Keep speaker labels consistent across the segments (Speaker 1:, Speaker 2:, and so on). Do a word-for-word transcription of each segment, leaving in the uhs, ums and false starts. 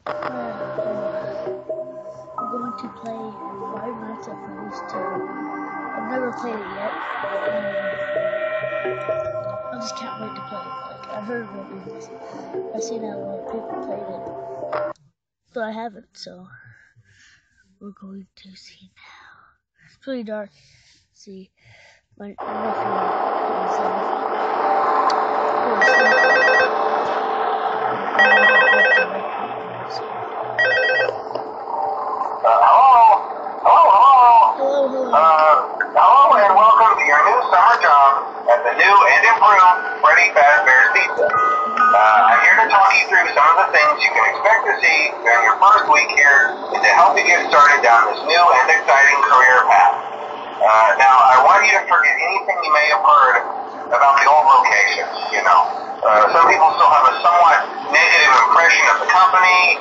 Speaker 1: I'm going to play Five Nights at Freddy's two. I've never played it yet. Um, I just can't wait to play it. Like, I heard reviews. I seen that a lot of people played it, but I haven't. So we're going to see now. It's pretty dark. See, my nephew is uh,
Speaker 2: Uh, hello? Hello, hello?
Speaker 1: Hello, hello.
Speaker 2: Uh, hello and welcome to your new summer job at the new and improved Freddy Fazbear's Pizza. Uh, I'm here to talk you through some of the things you can expect to see during your first week here and to help you get started down this new and exciting career path. Uh, now, I want you to forget anything you may have heard about the old location, you know. Uh, some people still have a somewhat negative impression of the company.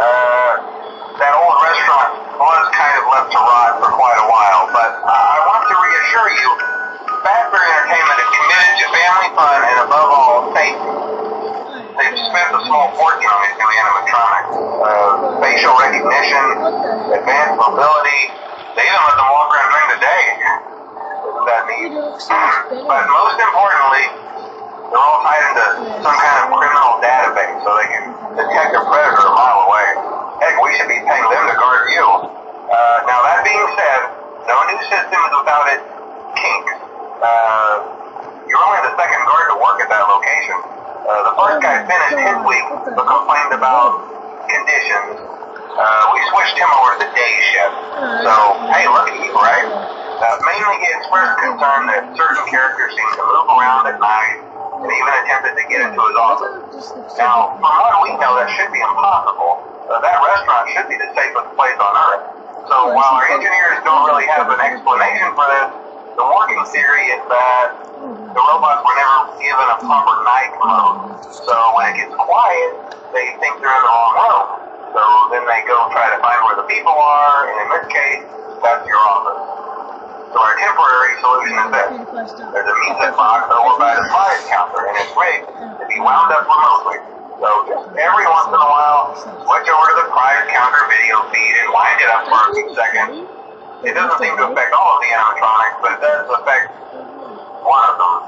Speaker 2: Uh, that old restaurant was kind of left to rot for quite a while, but uh, I want to reassure you, Fazbear Entertainment is committed to family fun and above all, safety. They've spent a small fortune on these new animatronics. Uh, facial recognition, advanced mobility, they even let them walk around during the day. Isn't that neat? But most importantly, they're all tied into some kind of criminal database so they can detect a predator a mile away. Heck, we should be paying them to guard you. Uh, now, that being said, no new system is without its kinks. Uh, you're only the second guard to work at that location. Uh, the first guy finished his week but complained about conditions. Uh, we switched him over to the day shift. So, hey, look at you, right? Uh, mainly he expressed concern that certain characters seem to move around at night and even attempted to get into his office. Now, from what we know, that should be impossible. Uh, that restaurant should be the safest place on earth. So while our engineers don't really have an explanation for this, the working theory is that the robots were never given a proper night mode. So when it gets quiet, they think they're in the wrong room. So then they go try to find where the people are, and in this case, that's your office. So our temporary solution is this. There's a music box over by the prize counter, and it's rigged to be wound up remotely. So just every once in a while, switch over to the prize counter video feed and wind it up for a few seconds. It doesn't seem to affect all of the animatronics, but it does affect one of them.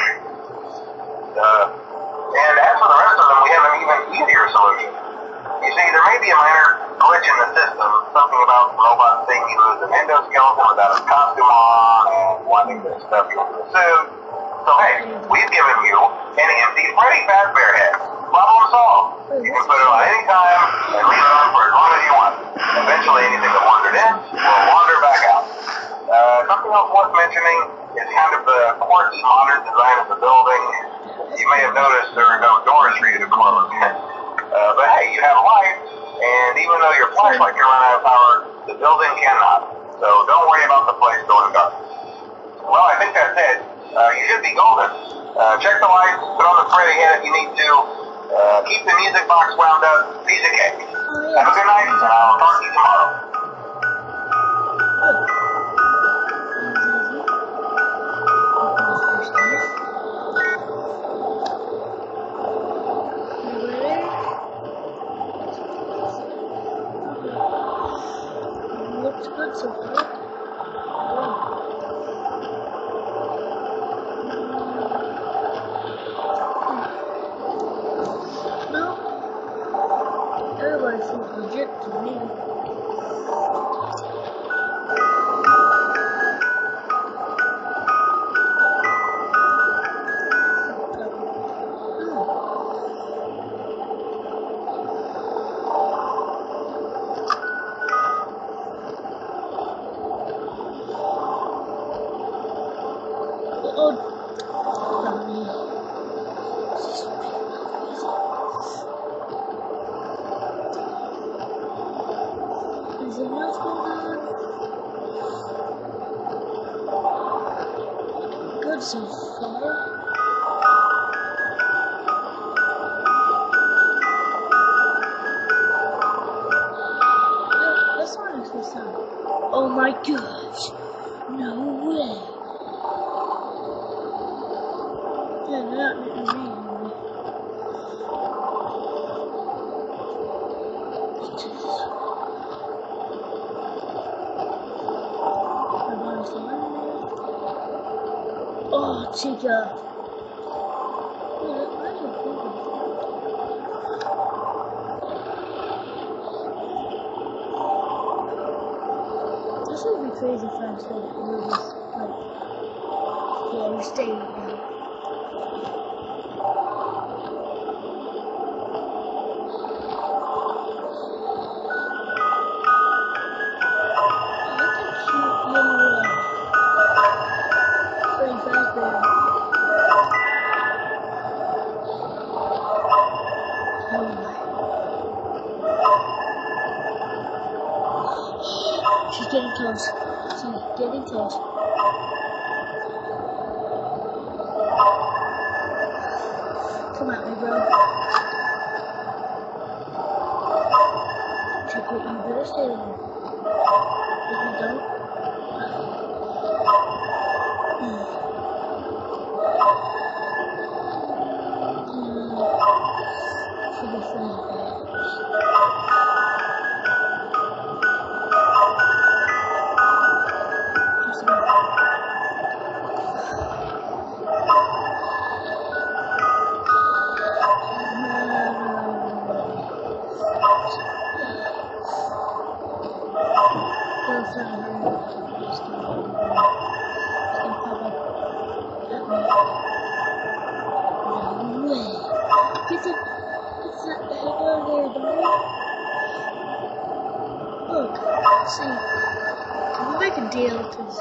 Speaker 2: Uh, and as for the rest of them, we have an even easier solution. You see, there may be a minor glitch in the system, something about robots saying he was an endoskeleton without his costume on and wanting to stuff you into a suit. So hey, we've given you an empty Freddy Fazbear head. Problem solved. You can put it on any time and leave it on for as long as you want. Eventually, anything that wandered in will wander back out. Uh, something else worth mentioning is kind of the quirky modern design of the building. You may have noticed there are no doors for you to close. uh, but hey, you have light, and even though your flashlight can run out of power, the building cannot. So don't worry about the place going dark. Well, I think that's it. Uh, you should be golden. Uh, check the lights, put on the Freddy head if you need to. Uh, keep the music box wound up. Piece of cake. Have a good night, and I'll talk to you tomorrow.
Speaker 1: Looks good so far. Everybody seems legit to me. Oh. Is it what's going on? Good so far. Yeah, that's not actually sound. Oh my gosh. No way. Yeah, not me. Oh, Chica. This would be crazy fast that we're just like, yeah, we're staying now. She's getting close. She's getting close. Come at me, bro. Check it, you better stay there. If you don't, mm. Mm. Should be fine. Get the, get the heck out of there, buddy. Look, see, we'll make a deal, because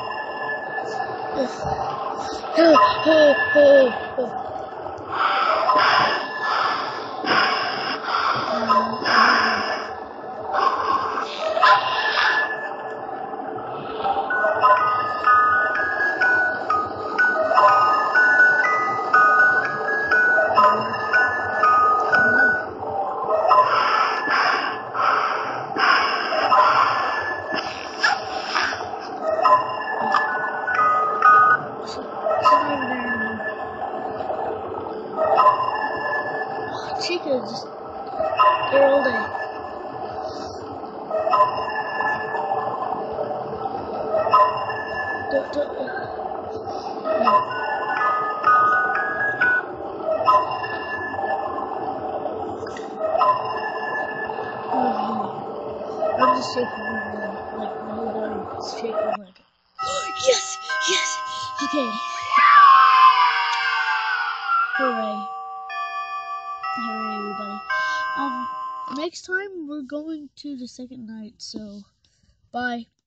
Speaker 1: oh, oh, oh, oh. Chica is just there all day. Don't, don't, uh, no. Oh, I'm just shaking my head, like my whole body is shaking like, yes, yes, okay. Hooray. Hooray, everybody. Um, next time we're going to the second night, so bye.